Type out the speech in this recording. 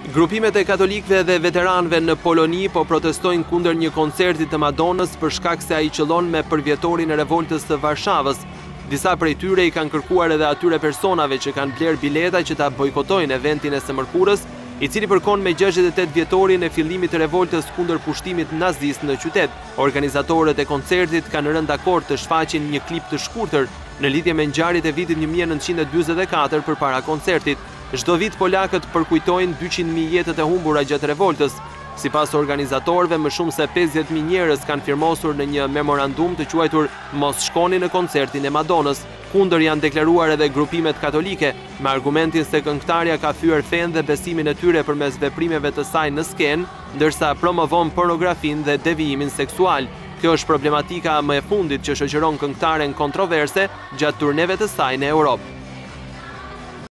Grupimet e katolikëve dhe veteranëve në Poloni po protestojnë kundër një koncerti të Madonës për shkak se ai qëllon me përvjetorin e revoltës të Varshavës. Disa prej tyre i kanë kërkuar edhe atyre personave që kanë bler bileta që ta bojkotojnë eventin e së mërkurës, i cili përkon me 68 vjetorin e fillimit të revoltës kundër pushtimit nazist në qytet. Organizatorët e koncertit kanë rënë dakord të shfaqin një klip të shkurtër në lidhje me ngjarjet e vitit 1944 përpara koncertit. Çdo vit polakët përkujtojnë 200.000 jetët e humbura gjatë revoltës. Sipas organizatorëve, më shumë se 50.000 njerëz kanë firmosur në një memorandum të quajtur Mos shkoni në koncertin e Madonës. Kundër janë deklaruar edhe grupimet katolike, me argumentin se këngëtarja ka thyer fen dhe besimin e tyre përmes veprimeve të saj në skenë, ndërsa promovon pornografinë dhe devijimin seksual. Kjo është problematika më e fundit që shoqëron këngëtaren kontroverse gjatë turneve të saj në Europë.